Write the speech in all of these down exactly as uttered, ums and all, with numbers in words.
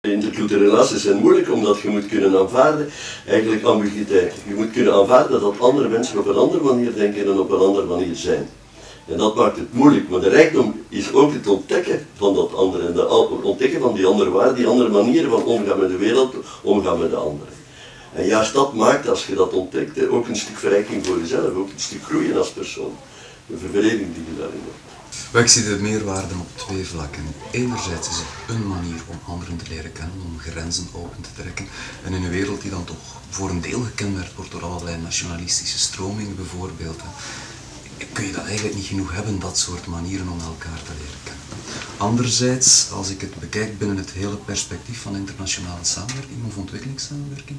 Interculturele relaties zijn moeilijk omdat je moet kunnen aanvaarden, eigenlijk ambiguïteit. Je moet kunnen aanvaarden dat andere mensen op een andere manier denken en op een andere manier zijn. En dat maakt het moeilijk, maar de rijkdom is ook het ontdekken van dat andere, en het ontdekken van die andere waarden, die andere manieren van omgaan met de wereld, omgaan met de anderen. En juist dat maakt, als je dat ontdekt, ook een stuk verrijking voor jezelf, ook een stuk groeien als persoon. Een verbredering die je daarin hebt. Ik zie de meerwaarde op twee vlakken. Enerzijds is het een manier om anderen te leren kennen, om grenzen open te trekken. En in een wereld die dan toch voor een deel gekenmerkt wordt door allerlei nationalistische stromingen bijvoorbeeld, kun je dat eigenlijk niet genoeg hebben, dat soort manieren om elkaar te leren kennen. Anderzijds, als ik het bekijk binnen het hele perspectief van internationale samenwerking of ontwikkelingssamenwerking,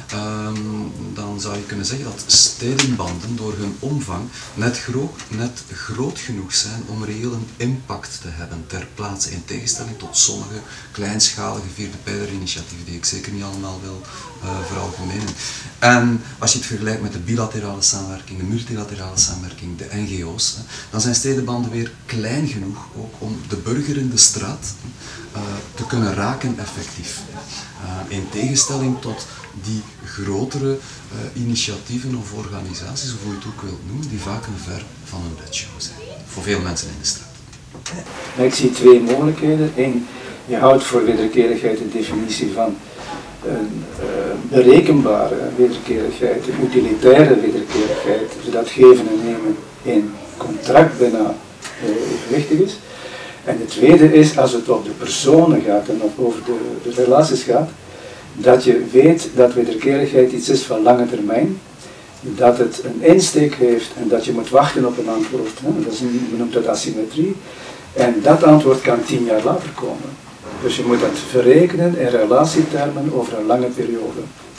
um, dan zou je kunnen zeggen dat stedenbanden door hun omvang net groot, net groot genoeg zijn om reëel een impact te hebben ter plaatse, in tegenstelling tot sommige kleinschalige vierde pijlerinitiatieven die ik zeker niet allemaal wil uh, veralgemenen. En als je het vergelijkt met de bilaterale samenwerking, de multilaterale samenwerking, de N G O's, dan zijn stedenbanden weer klein genoeg ook om de burger in de straat uh, te kunnen raken effectief. Uh, in tegenstelling tot die grotere uh, initiatieven of organisaties, of hoe je het ook wilt noemen, die vaak een ver van een bedshow zijn. Voor veel mensen in de straat. Ik zie twee mogelijkheden. Eén, je houdt voor wederkerigheid de definitie van een uh, berekenbare wederkerigheid, een utilitaire wederkerigheid, zodat geven en nemen in contract bijna uh, evenwichtig is. En het tweede is, als het op de personen gaat en over de, de relaties gaat, dat je weet dat wederkerigheid iets is van lange termijn, dat het een insteek heeft en dat je moet wachten op een antwoord. Hè? Dat is een, men noemt dat asymmetrie. En dat antwoord kan tien jaar later komen. Dus je moet dat verrekenen in relatietermen over een lange periode.